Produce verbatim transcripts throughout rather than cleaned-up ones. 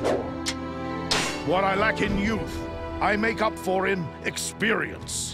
What I lack in youth, I make up for in experience.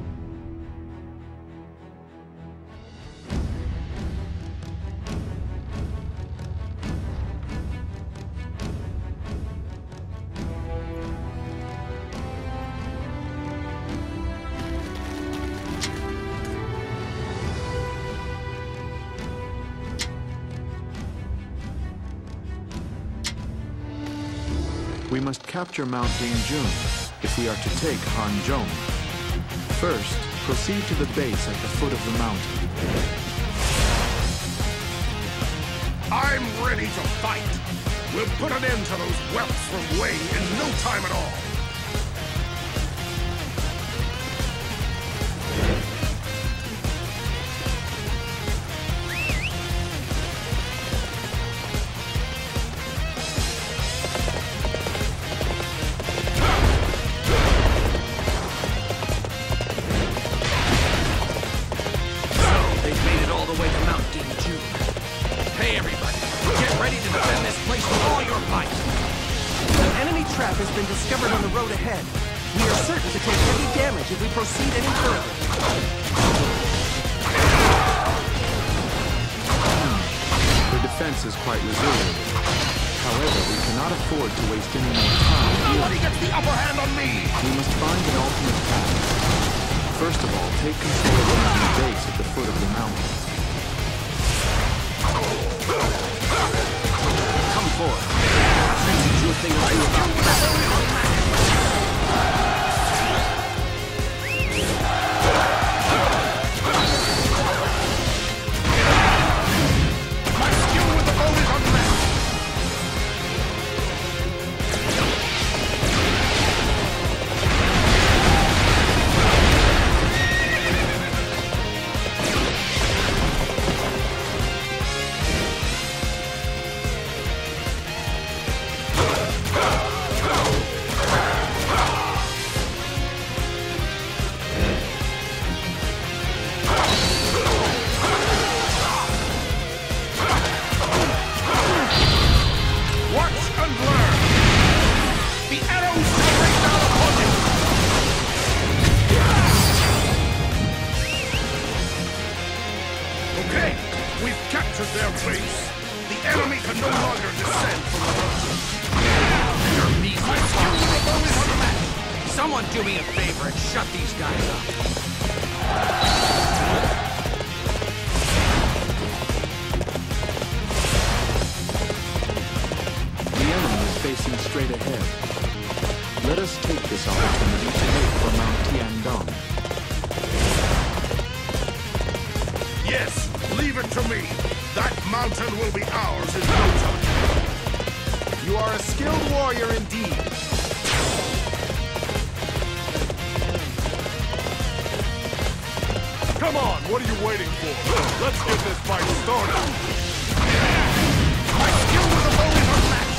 We must capture Mount Daingjun if we are to take Hanzhong. First, proceed to the base at the foot of the mountain. I'm ready to fight! We'll put an end to those whelps from Wei in no time at all! Is quite resilient. However, we cannot afford to waste any more time. Nobody gets the upper hand on me! We must find an alternate path. First of all, take control of the mountain base at the foot of the mountain. Come forth. I should teach you a thing or two about battle. Their base. The enemy can no longer descend from the mountain. Your measly Someone do me a favor and shut these guys up. The enemy is facing straight ahead. Let us take this opportunity to make for Mount Tiandong. Yes, leave it to me. That mountain will be ours in no time. You are a skilled warrior indeed. Come on, what are you waiting for? Let's get this fight started. My skill with the bow is unmatched.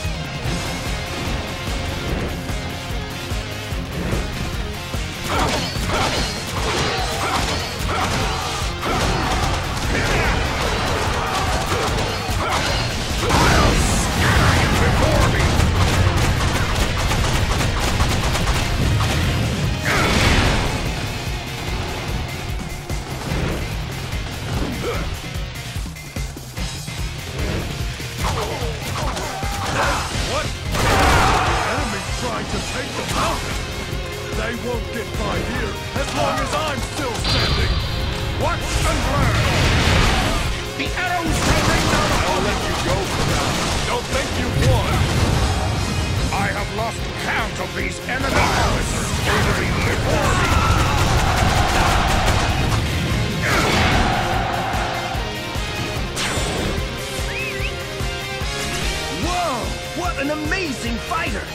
They won't get by here as long as I'm still standing. Watch and learn. The arrows will rain down upon I'll let you go for now. Don't think you've won. I have lost count of these enemy officers entering before me. Whoa! What an amazing fighter!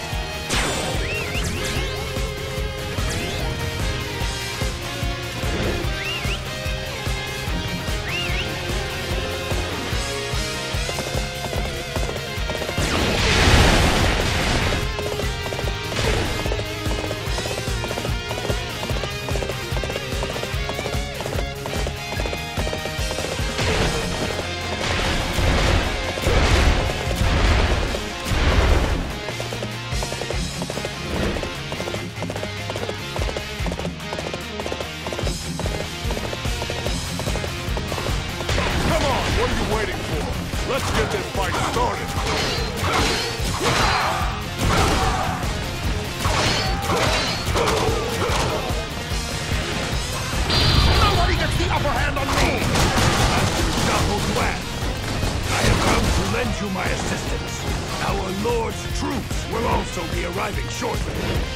troops will also be arriving shortly.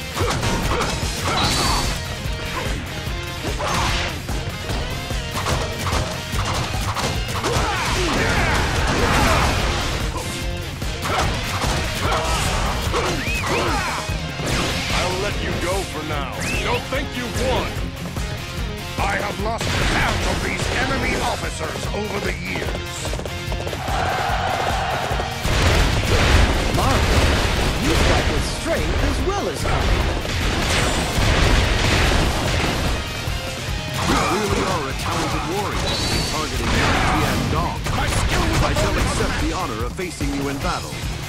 I'll let you go for now. Don't think you've won. I have lost count of these enemy officers over the years. Marvel, you fight with strength as well as cunning. You really are a talented warrior, targeting Tiandong. I shall accept the honor of facing you in battle.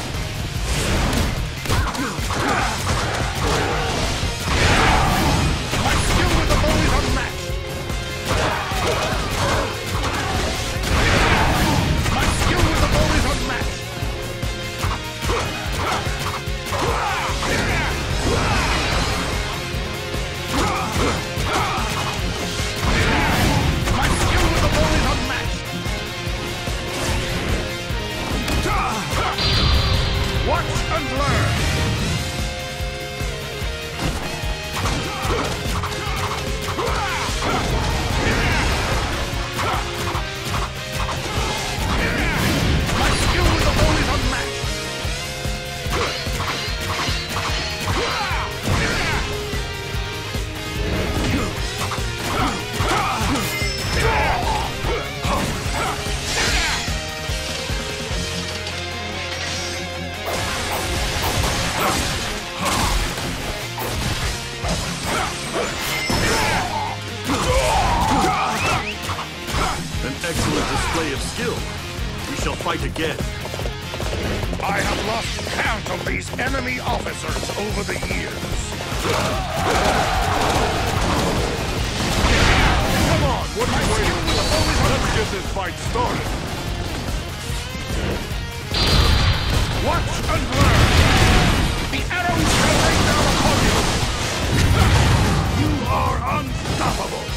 My skill with the bow is unmatched. My skill with the bow is unmatched. My skill with the bow is unmatched. Watch and learn. My skill with the bow is unmatched. An excellent display of skill. We shall fight again. I have lost count of these enemy officers over the years. Come on, what are you waiting for? Let's get this fight started. Watch and learn. The arrows shall rain down upon you. You are unstoppable.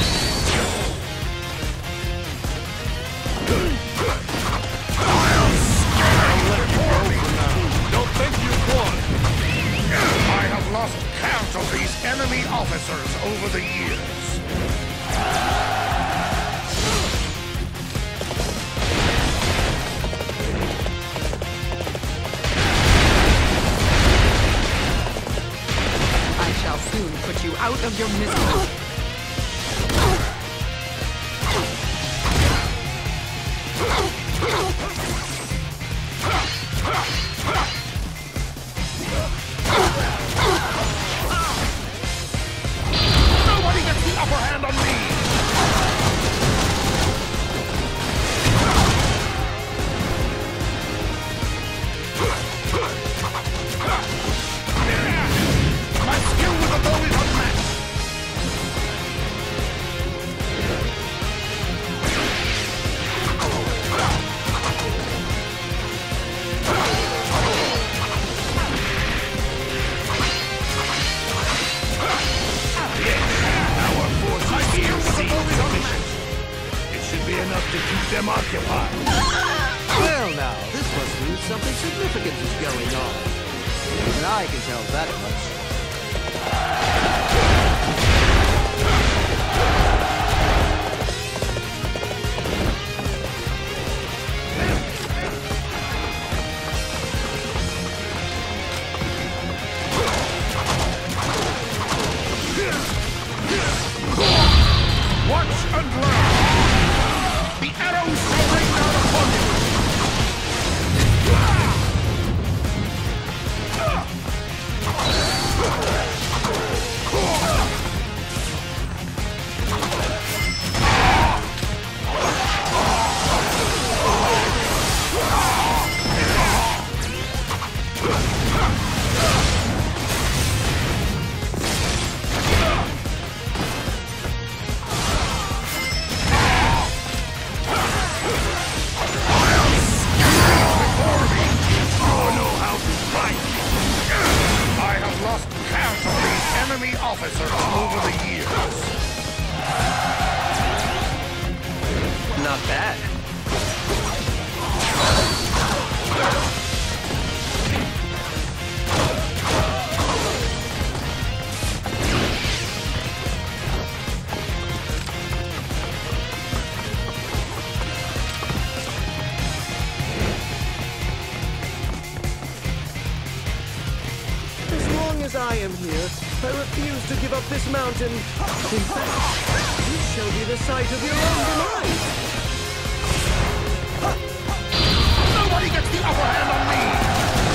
I'll let you go for now. Don't think you've won. I have lost count of these enemy officers over the years. I shall soon put you out of your misery. Nobody gets the upper hand on me! My skill with the bow is unmatched! Our forces here seem sufficient. It should be enough to keep them occupied. Well now, this must mean something significant is going on. Even I can tell that much. Watch and learn! The arrows shall rain down upon you! as I am here, I refuse to give up this mountain. In fact, you shall be the site of your own demise. Nobody gets the upper hand on me!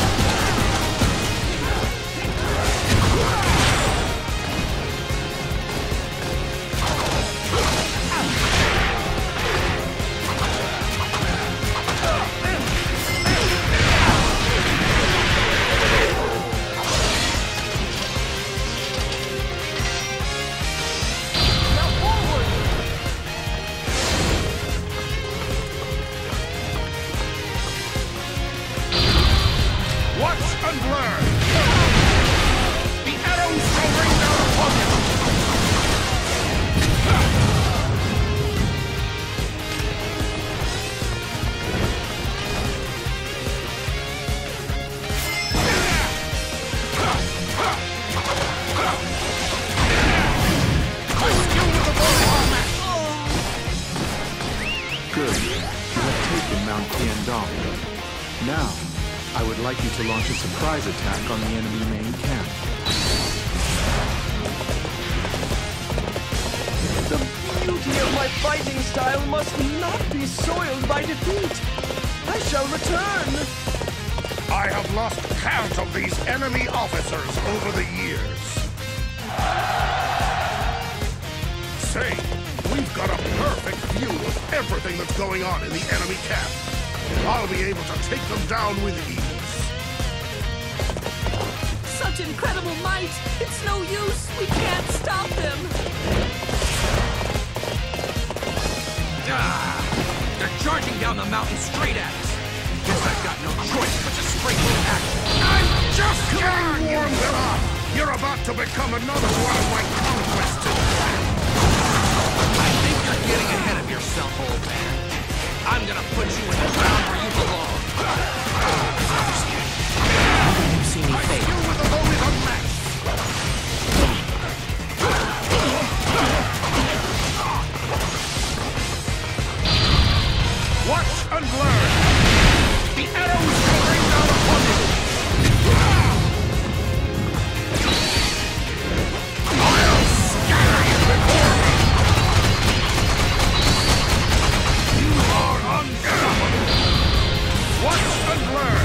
Now, I would like you to launch a surprise attack on the enemy main camp. The beauty of my fighting style must not be soiled by defeat. I shall return. I have lost count of these enemy officers over the years. Say, we've got a perfect view of everything that's going on in the enemy camp. I'll be able to take them down with ease. Such incredible might! It's no use! We can't stop them! Ah! They're charging down the mountain straight at us! Guess I've got no choice but to spring with action! I'm just getting warmed up! You're about to become another one of my conquests! I think you're getting ahead of yourself, old man. I'm gonna put you in the ground where you belong. You see me fade. You with the bow is unmatched! Watch and learn! The arrows shall rain down upon you! I'll scatter you before me! You are unbeatable! Watch and learn!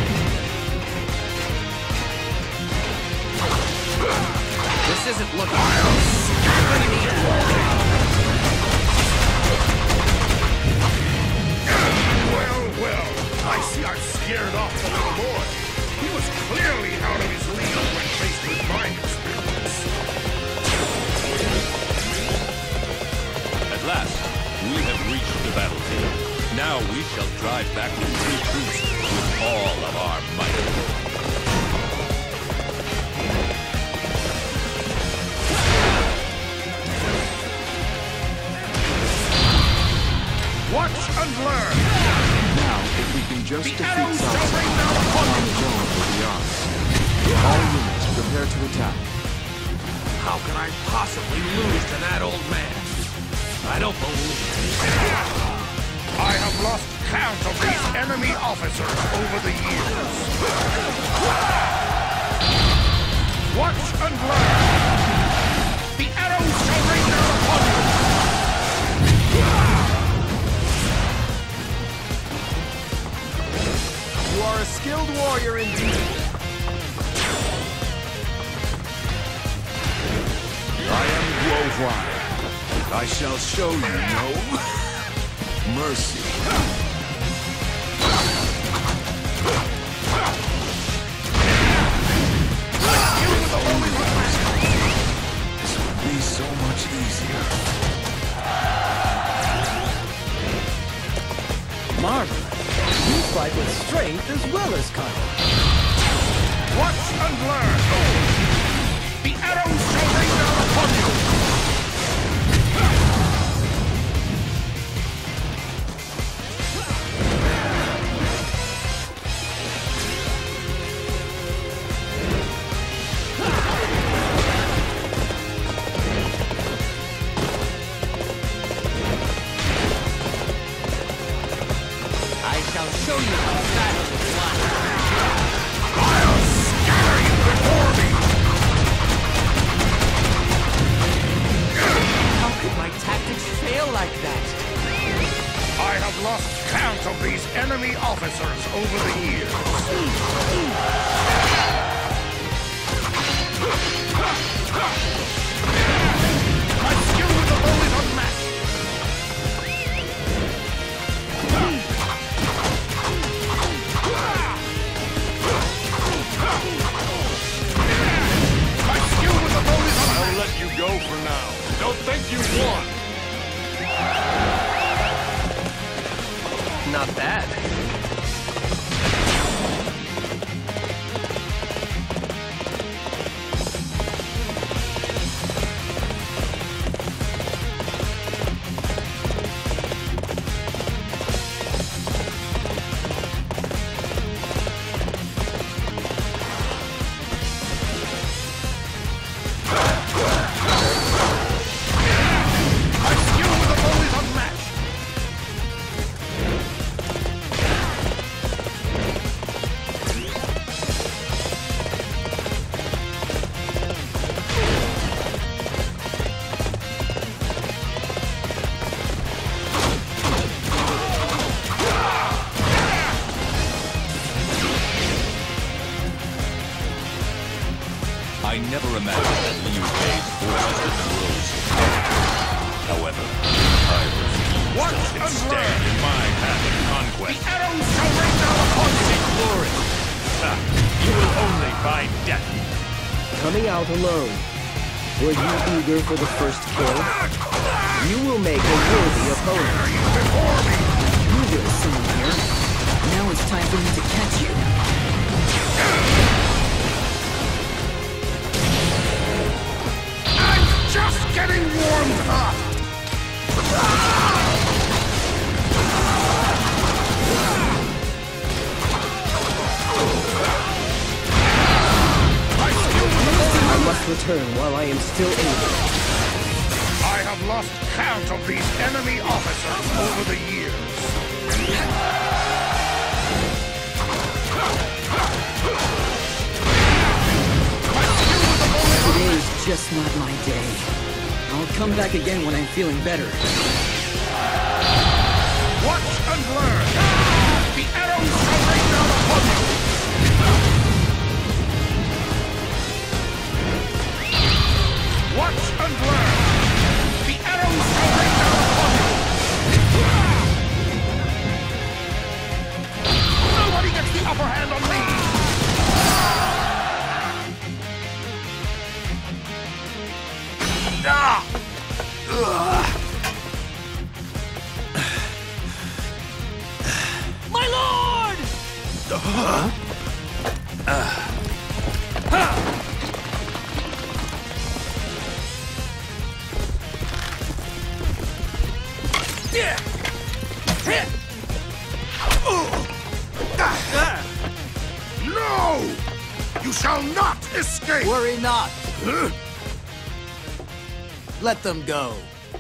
This isn't looking well. What do you need? Well, well, I see I've scared off the little boy. He was clearly out of his league when faced with my experience. At last, we have reached the battlefield. Now we shall drive back the three troops with all of our might. Watch and learn! Now, if we can just The defeat arrows shall South rain down upon Han you! Zhong will be ours. All units, prepare to attack. How can I possibly lose to that old man? I don't believe it. I have lost count of these enemy officers over the years. Watch and learn! The arrows shall rain down upon you! You are a skilled warrior indeed. I am Guo Huai. I shall show you no mercy. This would be so much easier. Marvelous. You fight with strength as well as cunning. Watch and learn! The arrows shall rain down upon you! I shall show you how battle is won. I'll scatter you before I never imagined that Liu Bei's forces would grow so far. However, I refuse Watch to let it and stand learn. in my path of conquest. The arrows shall rain down upon you! Seek glory. Ha, you will only find death. Coming out alone. Were you eager for the first kill? You will make a worthy opponent. Before me! Knew there was someone here. Now it's time for me to catch you. I'm just getting warmed up! I must return while I am still able. I have lost count of these enemy officers over the years. Today's just not my day. I'll come back again when I'm feeling better. Watch and learn! The arrows shall rain down upon you! Watch and learn! The arrows shall rain down upon you! Nobody gets the upper hand on me! Ah! My lord! No! You shall not escape! Worry not. Let them go.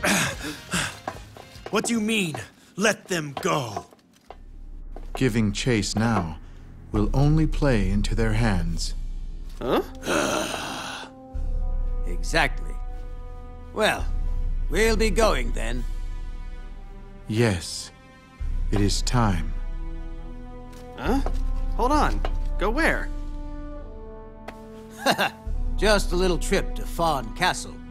What do you mean, let them go? Giving chase now will only play into their hands. Exactly. Well, we'll be going then. Yes, it is time. Huh? Hold on. Go where? Just a little trip to Fawn Castle.